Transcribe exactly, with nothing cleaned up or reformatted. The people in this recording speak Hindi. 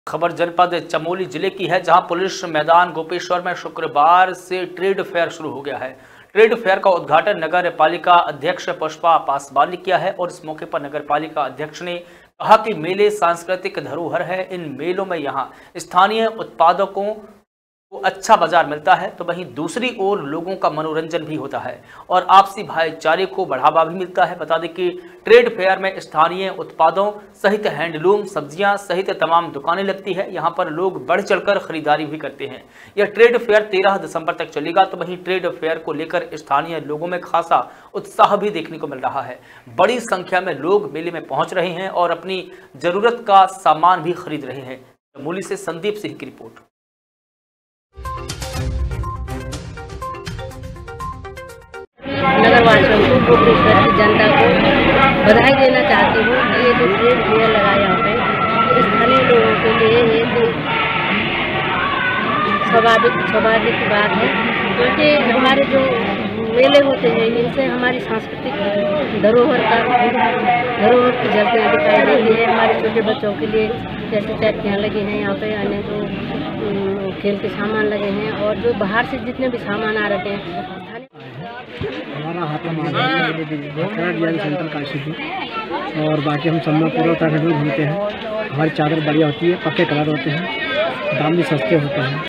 खबर जनपद चमोली जिले की है, जहां पुलिस मैदान गोपेश्वर में शुक्रवार से ट्रेड फेयर शुरू हो गया है। ट्रेड फेयर का उद्घाटन नगर पालिका अध्यक्ष पुष्पा पासवान ने किया है और इस मौके पर नगर पालिका अध्यक्ष ने कहा कि मेले सांस्कृतिक धरोहर है। इन मेलों में यहां स्थानीय उत्पादकों को अच्छा बाजार मिलता है, तो वहीं दूसरी ओर लोगों का मनोरंजन भी होता है और आपसी भाईचारे को बढ़ावा भी मिलता है। बता दें कि ट्रेड फेयर में स्थानीय उत्पादों सहित हैंडलूम, सब्जियां सहित तमाम दुकानें लगती है। यहां पर लोग बढ़ चढ़कर खरीदारी भी करते हैं। यह ट्रेड फेयर तेरह दिसंबर तक चलेगा, तो वहीं ट्रेड फेयर को लेकर स्थानीय लोगों में खासा उत्साह भी देखने को मिल रहा है। बड़ी संख्या में लोग मेले में पहुंच रहे हैं और अपनी जरूरत का सामान भी खरीद रहे हैं। चमोली से संदीप सिंह की रिपोर्ट। नगर वासियों को, गोपेश्वर की जनता को बधाई देना चाहती हूँ कि ये जो ट्रेड फेयर लगा यहाँ पे स्थानीय लोगों के लिए एक स्वाभाविक स्वाभाविक बात है, क्योंकि हमारे जो मेले होते हैं इनसे हमारी सांस्कृतिक धरोहर का धरोहर की झलकियाँ दिखाई देती है। हमारे छोटे बच्चों के लिए जैसे चैकियाँ लगी हैं यहाँ पे, अन्य जो खेल के सामान लगे हैं और जो बाहर से जितने भी सामान आ रहे हैं। हमारा हाथा डिजाइन सेंटर काशी और बाकी हम सब में पूरा उत्तराखंड में घूमते हैं। हमारी चादर बढ़िया होती है, पक्के कलर होते हैं, दाम भी सस्ते होते हैं।